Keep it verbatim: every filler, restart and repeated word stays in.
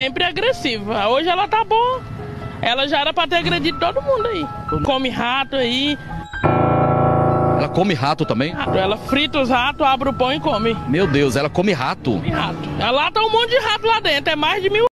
Sempre agressiva. Hoje ela tá boa. Ela já era pra ter agredido todo mundo aí. Come rato aí. Ela come rato também? Rato. Ela frita os ratos, abre o pão e come. Meu Deus, ela come rato. Come rato. Ela tá um monte de rato lá dentro. É mais de mil